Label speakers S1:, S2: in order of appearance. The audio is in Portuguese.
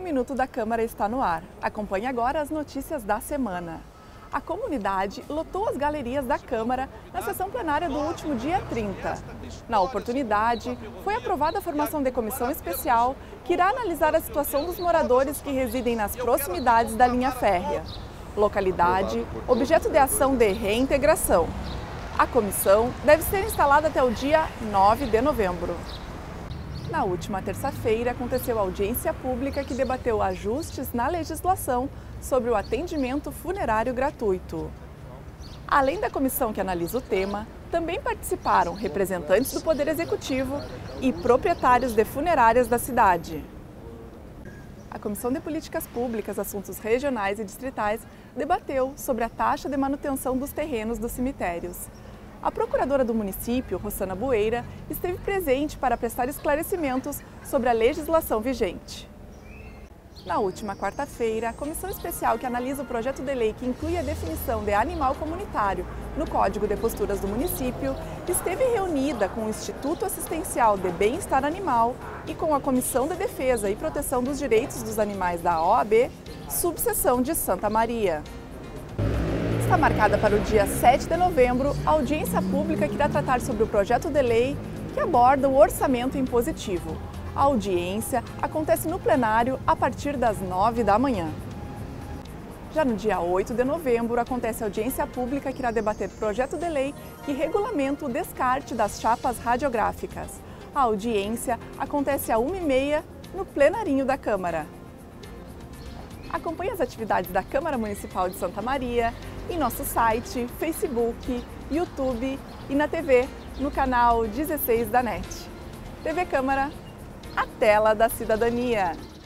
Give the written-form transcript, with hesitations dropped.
S1: Minuto da Câmara está no ar. Acompanhe agora as notícias da semana. A comunidade lotou as galerias da Câmara na sessão plenária do último dia 30. Na oportunidade, foi aprovada a formação de comissão especial que irá analisar a situação dos moradores que residem nas proximidades da linha férrea. Localidade, objeto de ação de reintegração. A comissão deve ser instalada até o dia 9 de novembro. Na última terça-feira, aconteceu a audiência pública que debateu ajustes na legislação sobre o atendimento funerário gratuito. Além da comissão que analisa o tema, também participaram representantes do Poder Executivo e proprietários de funerárias da cidade. A Comissão de Políticas Públicas, Assuntos Regionais e Distritais debateu sobre a taxa de manutenção dos terrenos dos cemitérios. A procuradora do município, Rossana Bueira, esteve presente para prestar esclarecimentos sobre a legislação vigente. Na última quarta-feira, a comissão especial que analisa o projeto de lei que inclui a definição de animal comunitário no Código de Posturas do município esteve reunida com o Instituto Assistencial de Bem-Estar Animal e com a Comissão de Defesa e Proteção dos Direitos dos Animais da OAB, subseção de Santa Maria. Está marcada para o dia 7 de novembro a audiência pública que irá tratar sobre o projeto de lei que aborda o orçamento impositivo. A audiência acontece no plenário a partir das 9 da manhã. Já no dia 8 de novembro acontece a audiência pública que irá debater projeto de lei que regulamenta o descarte das chapas radiográficas. A audiência acontece às 1h30 no plenarinho da Câmara. Acompanhe as atividades da Câmara Municipal de Santa Maria em nosso site, Facebook, YouTube e na TV, no canal 16 da NET. TV Câmara, a tela da cidadania.